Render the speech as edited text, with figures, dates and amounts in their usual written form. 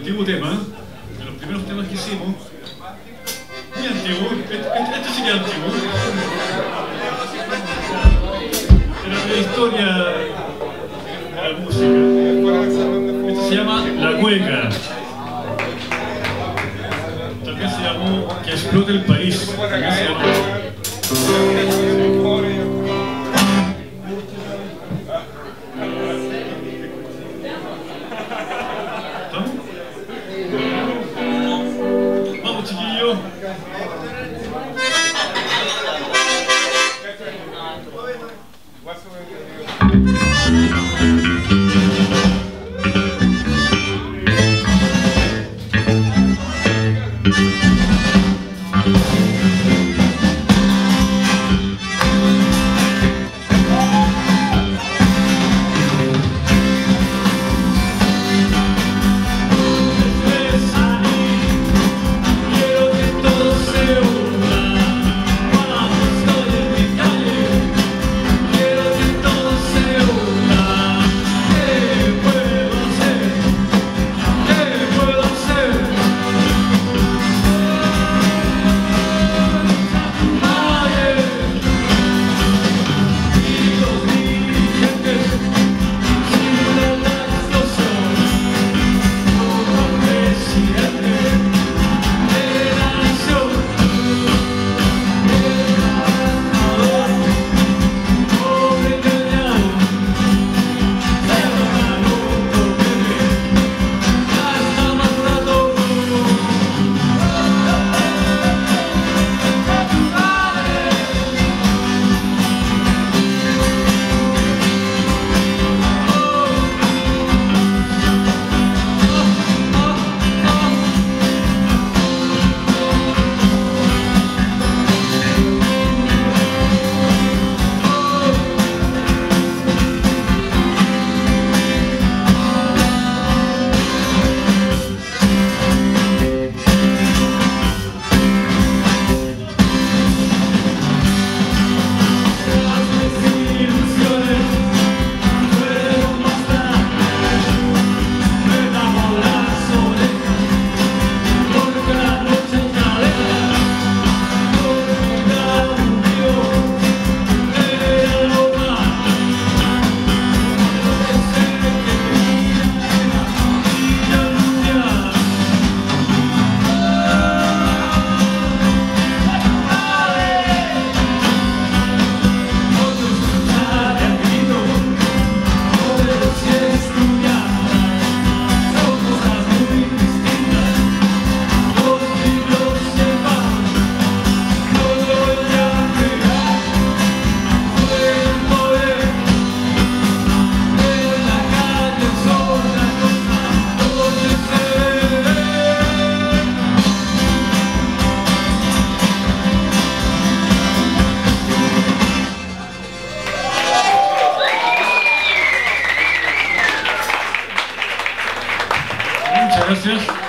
antiguo tema, de los primeros temas que hicimos. Muy antiguo, este sí que es antiguo. Era la historia de la música. Este se llama La Cueca. También se llamó Que explote el país. También se llamó. Vamos, chiquillos. Muchas gracias.